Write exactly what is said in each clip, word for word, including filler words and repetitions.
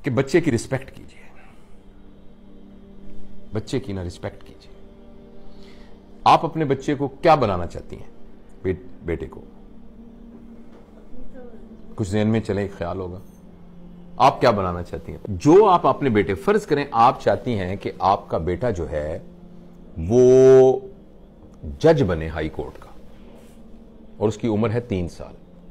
कि बच्चे की रिस्पेक्ट कीजिए, बच्चे की ना रिस्पेक्ट कीजिए। आप अपने बच्चे को क्या बनाना चाहती हैं? बे, बेटे को कुछ ज़हन में चले, ख्याल होगा आप क्या बनाना चाहती हैं? जो आप अपने बेटे, फर्ज करें आप चाहती हैं कि आपका बेटा जो है वो जज बने हाई कोर्ट का और उसकी उम्र है तीन साल,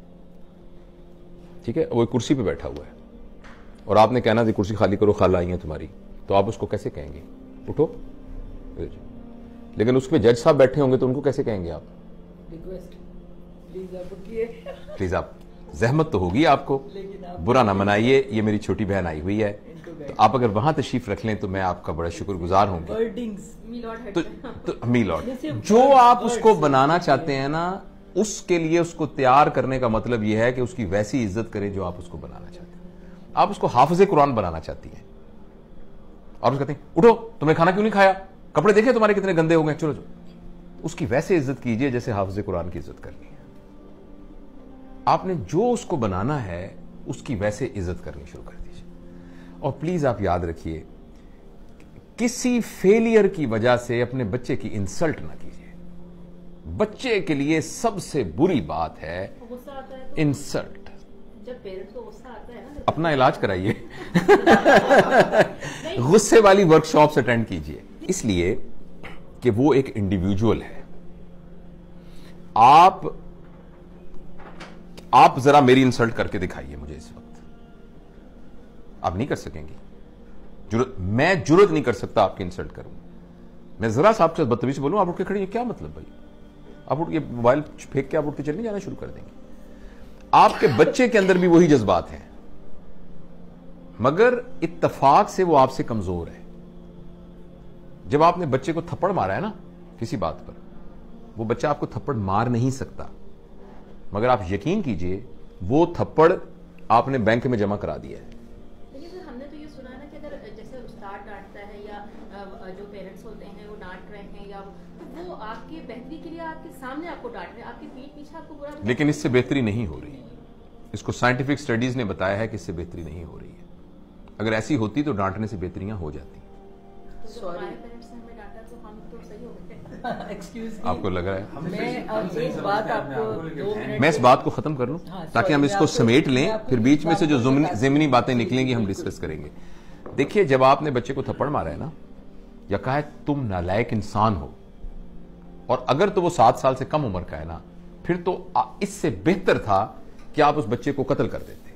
ठीक है, वो कुर्सी पे बैठा हुआ है और आपने कहना थी कुर्सी खाली करो, खाला आई है तुम्हारी, तो आप उसको कैसे कहेंगे? उठो। लेकिन उस पे जज साहब बैठे होंगे तो उनको कैसे कहेंगे आप? रिक्वेस्ट प्लीज आप उठिए, प्लीज आप, जहमत तो होगी आपको, बुरा ना मनाइए, ये मेरी छोटी बहन आई हुई है, तो आप अगर वहां तशरीफ रख लें तो मैं आपका बड़ा शुक्रगुजार होंगे। तो, तो मी लॉर्ड, जो आप उसको बनाना चाहते हैं ना, उसके लिए उसको तैयार करने का मतलब यह है कि उसकी वैसी इज्जत करें जो आप उसको बनाना चाहते हैं। आप उसको हाफिज़े कुरान बनाना चाहती हैं और उसको कहते हैं उठो, तुमने खाना क्यों नहीं खाया, कपड़े देखे तुम्हारे कितने गंदे हो गए, चलो चलो। उसकी वैसे इज्जत कीजिए जैसे हाफिज़े कुरान की इज्जत करनी है। आपने जो उसको बनाना है उसकी वैसे इज्जत करनी शुरू कर दीजिए। और प्लीज आप याद रखिए, किसी फेलियर की वजह से अपने बच्चे की इंसल्ट ना कीजिए। बच्चे के लिए सबसे बुरी बात है इंसल्ट। जब पेरेंट्स को गुस्सा आता है ना, अपना इलाज कराइए, गुस्से वाली वर्कशॉप्स अटेंड कीजिए, इसलिए कि वो एक इंडिविजुअल है। आप आप जरा मेरी इंसल्ट करके दिखाइए मुझे इस वक्त, आप नहीं कर सकेंगी। जुरत, मैं जुरत नहीं कर सकता आपकी इंसल्ट करूं। मैं जरा सा आपसे बदतमीज बोलूं, आप उठ के खड़ी हैं, क्या मतलब भाई? आप उठ के मोबाइल फेंक के आप उठ के चलने जाना शुरू कर देंगे। आपके बच्चे के अंदर भी वही जज्बात हैं, मगर इत्तफाक से वो आपसे कमजोर है। जब आपने बच्चे को थप्पड़ मारा है ना किसी बात पर, वो बच्चा आपको थप्पड़ मार नहीं सकता, मगर आप यकीन कीजिए वो थप्पड़ आपने बैंक में जमा करा दिया है। लेकिन सर हमने तो ये सुना है ना कि अगर जैसे उस्ताद डांटता है या जो पेरेंट्स होते हैं वो डांट रहे हैं, या तो वो आपकी बेहतरी के लिए आपके सामने आपको डांट रहे हैं, आपके पीठ पीछे आपको बुरा, लेकिन इससे बेहतरी नहीं हो रही। इसको साइंटिफिक स्टडीज ने बताया है कि इससे बेहतरी नहीं हो रही है। अगर ऐसी होती तो डांटने से बेहतरियां हो जाती। तो हमारे पेरेंट्स ने हमें डांटा तो हम तो सही हो गए। एक्सक्यूज आपको लग रहा है? मैं अब एक बात आपको दो मिनट मैं इस बात को खत्म कर लूं ताकि हम इसको समेट लें, फिर बीच में से जो ज़मीनी बातें निकलेंगी हम डिस्कस करेंगे। देखिए, जब आपने बच्चे को थप्पड़ मारा है ना, या कहा है तुम नालायक इंसान हो, और अगर तो वो सात साल से कम उम्र का है ना, फिर तो इससे बेहतर था कि आप उस बच्चे को कत्ल कर देते।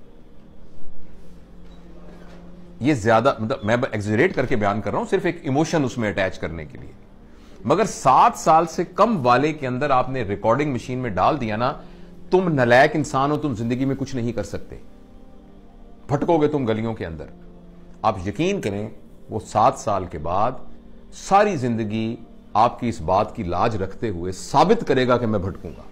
ये ज्यादा, मतलब मैं एक्सजरेट करके बयान कर रहा हूं, सिर्फ एक इमोशन उसमें अटैच करने के लिए। मगर सात साल से कम वाले के अंदर आपने रिकॉर्डिंग मशीन में डाल दिया ना, तुम नालायक इंसान हो, तुम जिंदगी में कुछ नहीं कर सकते, भटकोगे तुम गलियों के अंदर। आप यकीन करें, वो सात साल के बाद सारी जिंदगी आपकी इस बात की लाज रखते हुए साबित करेगा कि मैं भटकूंगा।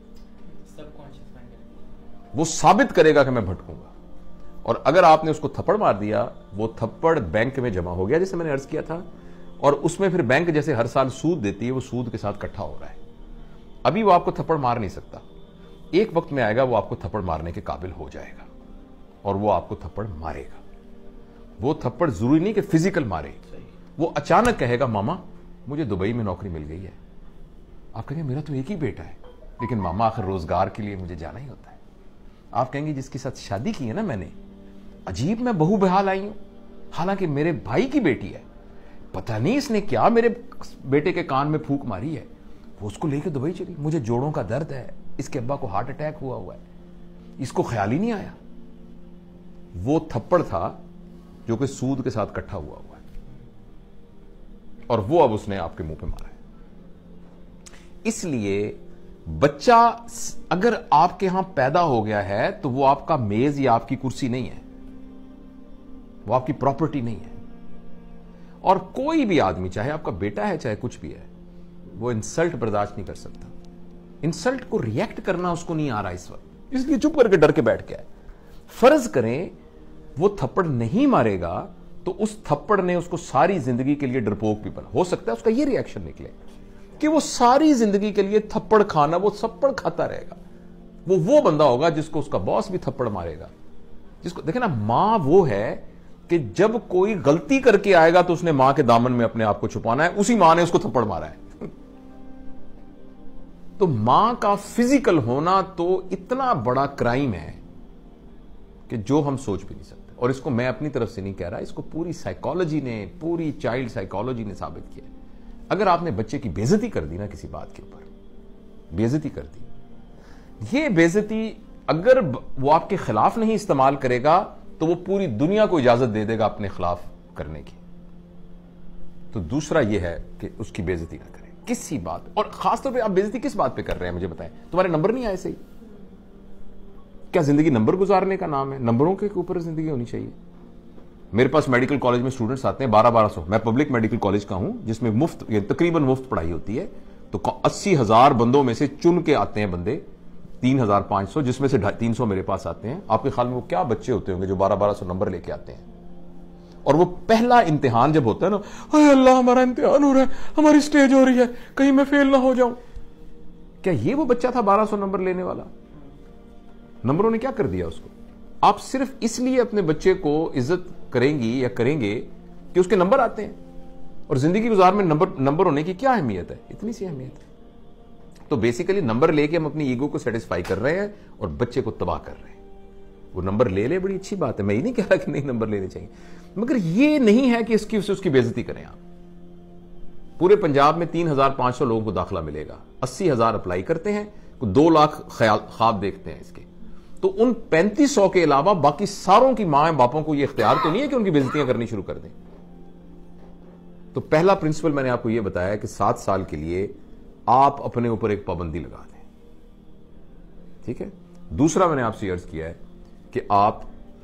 वो साबित करेगा कि मैं भटकूंगा। और अगर आपने उसको थप्पड़ मार दिया, वो थप्पड़ बैंक में जमा हो गया, जैसे मैंने अर्ज किया था, और उसमें फिर बैंक जैसे हर साल सूद देती है, वो सूद के साथ इकट्ठा हो रहा है। अभी वो आपको थप्पड़ मार नहीं सकता, एक वक्त में आएगा वो आपको थप्पड़ मारने के काबिल हो जाएगा और वो आपको थप्पड़ मारेगा। वो थप्पड़ जरूरी नहीं कि फिजिकल मारे, वो अचानक कहेगा मामा मुझे दुबई में नौकरी मिल गई है। आप कहेंगे मेरा तो एक ही बेटा है, लेकिन मामा आखिर रोजगार के लिए मुझे जाना ही होता है। आप कहेंगे जिसके साथ शादी की है ना मैंने, अजीब मैं बहू बेहाल आई हूं, हालांकि मेरे भाई की बेटी है, पता नहीं इसने क्या मेरे बेटे के कान में फूंक मारी है, वो उसको लेके दुबई चली। मुझे जोड़ों का दर्द है, इसके अब्बा को हार्ट अटैक हुआ हुआ है, इसको ख्याल ही नहीं आया। वो थप्पड़ था जो कि सूद के साथ इकट्ठा हुआ हुआ है, और वो अब उसने आपके मुंह पे मारा है। इसलिए बच्चा अगर आपके यहां पैदा हो गया है तो वो आपका मेज या आपकी कुर्सी नहीं है, वो आपकी प्रॉपर्टी नहीं है। और कोई भी आदमी, चाहे आपका बेटा है चाहे कुछ भी है, वो इंसल्ट बर्दाश्त नहीं कर सकता। इंसल्ट को रिएक्ट करना उसको नहीं आ रहा इस वक्त, इसलिए चुप करके डर के बैठ गया है। फर्ज करें वो थप्पड़ नहीं मारेगा तो उस थप्पड़ ने उसको सारी जिंदगी के लिए डरपोक भी बना। हो सकता है उसका ये रिएक्शन निकले कि वो सारी जिंदगी के लिए थप्पड़ खाना, वो थप्पड़ खाता रहेगा। वो वो बंदा होगा जिसको उसका बॉस भी थप्पड़ मारेगा जिसको देखे ना, मां वो है कि जब कोई गलती करके आएगा तो उसने मां के दामन में अपने आप को छुपाना है, उसी मां ने उसको थप्पड़ मारा है। तो मां का फिजिकल होना तो इतना बड़ा क्राइम है कि जो हम सोच भी नहीं सकते। और इसको मैं अपनी तरफ से नहीं कह रहा, इसको पूरी साइकोलॉजी ने, पूरी चाइल्ड साइकोलॉजी ने साबित किया। अगर आपने बच्चे की बेइज्जती कर दी ना किसी बात के ऊपर, बेइज्जती कर दी, ये बेइज्जती अगर वो आपके खिलाफ नहीं इस्तेमाल करेगा तो वो पूरी दुनिया को इजाजत दे देगा अपने खिलाफ करने की। तो दूसरा ये है कि उसकी बेइज्जती ना करें किसी बात। और खासतौर पे आप बेइज्जती किस बात पे कर रहे हैं मुझे बताएं। तुम्हारे नंबर नहीं आए सही, क्या जिंदगी नंबर गुजारने का नाम है? नंबरों के ऊपर जिंदगी होनी चाहिए। मेरे पास मेडिकल कॉलेज में स्टूडेंट्स आते हैं बारह बारह सौ। मैं पब्लिक मेडिकल कॉलेज का हूं जिसमें मुफ्त, तकरीबन मुफ्त पढ़ाई होती है। तो अस्सी हजार बंदों में से चुन के आते हैं बंदे, तीन हजार पांच सौ, जिसमें से तीन सौ मेरे पास आते हैं। आपके ख्याल में वो क्या बच्चे होते होंगे जो बारह बारह सौ नंबर लेके आते हैं? और वो पहला इम्तिहान जब होता है ना, हाय अल्लाह हमारा इम्तिहान हो रहा है, हमारी स्टेज हो रही है, कहीं मैं फेल ना हो जाऊं। क्या ये वो बच्चा था बारह सौ नंबर लेने वाला? नंबरों ने क्या कर दिया उसको? आप सिर्फ इसलिए अपने बच्चे को इज्जत करेंगी या करेंगे कि उसके नंबर आते हैं। और जिंदगी गुजार में नंबर नंबर होने की क्या अहमियत है? इतनी सी अहमियत है। तो बेसिकली नंबर लेके हम अपनी ईगो को सेटिस्फाई कर रहे हैं और बच्चे को तबाह कर रहे हैं। वो नंबर ले ले, बड़ी अच्छी बात है, मैं ये नहीं कह रहा कि नहीं नंबर लेने चाहिए, मगर ये नहीं है कि इसकी उससे उसकी बेइज्जती करें आप। पूरे पंजाब में तीन हजार पांच सौ लोगों को दाखिला मिलेगा, अस्सी हजार अप्लाई करते हैं, दो लाख ख्याल ख्वाब देखते हैं इसके। तो उन पैंतीस सौ के अलावा बाकी सारों की मां बापों को यह इख्तियार तो नहीं है कि उनकी बेइज्जतियां करनी शुरू कर दें। तो पहला प्रिंसिपल मैंने आपको यह बताया कि सात साल के लिए आप अपने ऊपर एक पाबंदी लगा दें, ठीक है। दूसरा मैंने आपसे अर्ज किया है कि आप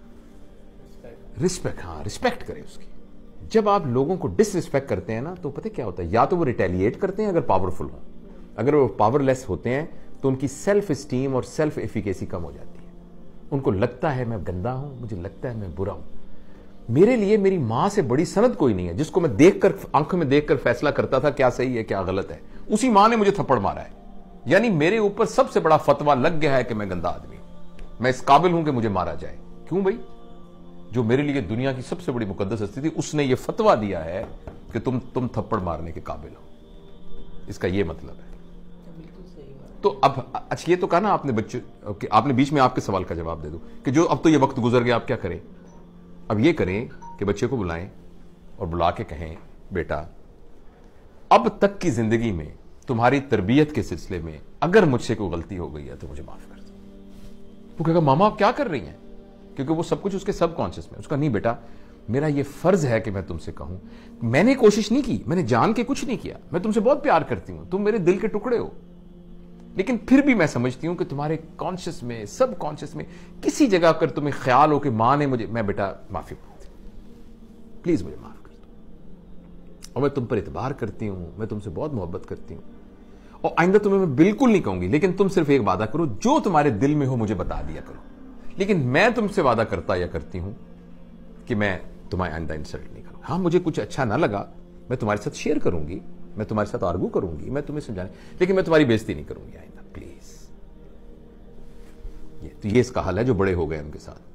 रिस्पेक्ट, हाँ रिस्पेक्ट करें उसकी। जब आप लोगों को डिसरिस्पेक्ट करते हैं ना, तो पता क्या होता है, या तो वो रिटेलिएट करते हैं अगर पावरफुल हो, अगर वो पावरलेस होते हैं तो उनकी सेल्फ स्टीम और सेल्फ एफिकेसी कम हो जाती है। उनको लगता है मैं गंदा हूं, मुझे लगता है मैं बुरा हूं, मेरे लिए मेरी मां से बड़ी सनद कोई नहीं है जिसको मैं देखकर, आंखों में देखकर फैसला करता था क्या सही है क्या गलत है। उसी मां ने मुझे थप्पड़ मारा है, यानी मेरे ऊपर सबसे बड़ा फतवा लग गया है कि मैं गंदा आदमी हूं, मैं इस काबिल हूं कि मुझे मारा जाए। क्यों भाई? जो मेरे लिए दुनिया की सबसे बड़ी मुकद्दस हस्ती थी, उसने यह फतवा दिया है कि तुम तुम थप्पड़ मारने के काबिल हो। इसका यह मतलब है। तो अब अच्छा, ये तो कहा ना आपने बच्चे, आपने बीच में आपके सवाल का जवाब दे दो कि जो अब तो ये वक्त गुजर गया, आप क्या करें? अब ये करें कि बच्चे को बुलाएं और बुला के कहें, बेटा अब तक की जिंदगी में तुम्हारी तरबियत के सिलसिले में अगर मुझसे कोई गलती हो गई है तो मुझे माफ कर दो। वो कहेगा मामा आप क्या कर रही हैं? क्योंकि वो सब कुछ उसके सबकॉन्शियस में। उसका नहीं बेटा, मेरा ये फर्ज है कि मैं तुमसे कहूं, मैंने कोशिश नहीं की, मैंने जान के कुछ नहीं किया, मैं तुमसे बहुत प्यार करती हूं, तुम मेरे दिल के टुकड़े हो, लेकिन फिर भी मैं समझती हूं कि तुम्हारे कॉन्शियस में, सब कॉन्शियस में किसी जगह कर तुम्हें ख्याल हो कि मां ने मुझे, मैं बेटा माफी मांगती हूं, प्लीज मुझे माफ कर दो, और मैं तुम पर इतबार करती हूं, मैं तुमसे बहुत मोहब्बत करती हूं, और आइंदा तुम्हें मैं बिल्कुल नहीं कहूंगी, लेकिन तुम सिर्फ एक वादा करो, जो तुम्हारे दिल में हो मुझे बता दिया करो, लेकिन मैं तुमसे वादा करता या करती हूं कि मैं तुम्हें आइंदा इंसल्ट नहीं करूंगा। हाँ मुझे कुछ अच्छा ना लगा, मैं तुम्हारे साथ शेयर करूंगी, मैं तुम्हारे साथ आर्गू करूंगी, मैं तुम्हें समझाने, लेकिन मैं तुम्हारी बेइज्जती नहीं करूंगी आइंदा, प्लीज। ये तो ये इसका हल है जो बड़े हो गए उनके साथ।